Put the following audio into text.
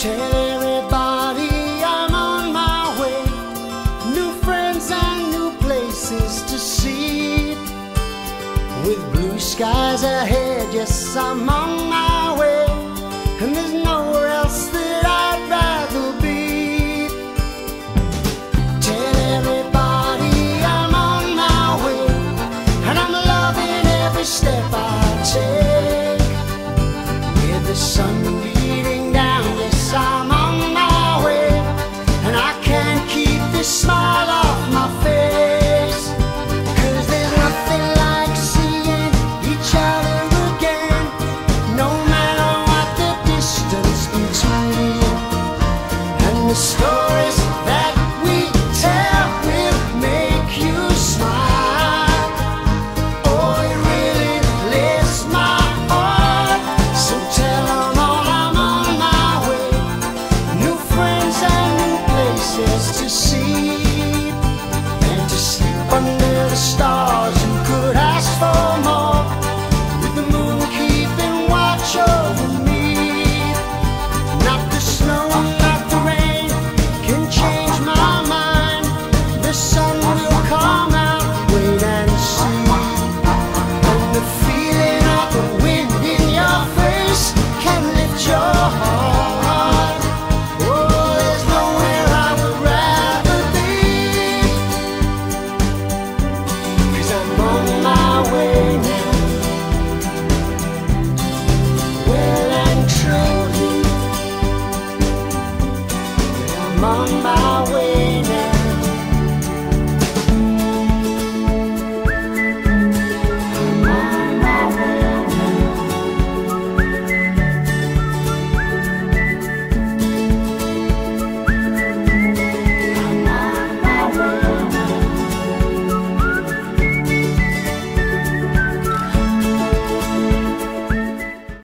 Tell everybody I'm on my way. New friends and new places to see. With blue skies ahead, yes, I'm on my way. And there's nowhere else that I'd rather be. Tell everybody I'm on my way, and I'm loving every step I take. With the sun beating down, yes, I'm on my way, and I can't keep this smile off my face. 'Cause there's nothing like seeing each other again, no matter what the distance between. And the stories that we tell will make you smile. Oh, it really lifts my heart. So tell them all I'm on my way. New friends and new places to see, and to sleep under the stars. Who could ask for more? With the moon keeping watch over me. Not the snow, not the rain can change my mind. The sun will come out, wait and see. And the feeling of the